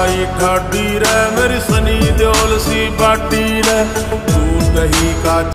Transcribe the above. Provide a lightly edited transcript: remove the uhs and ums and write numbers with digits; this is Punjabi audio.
भाई ठाडी रे, मेरी सनी देओल सी बाटी रे, तू दही का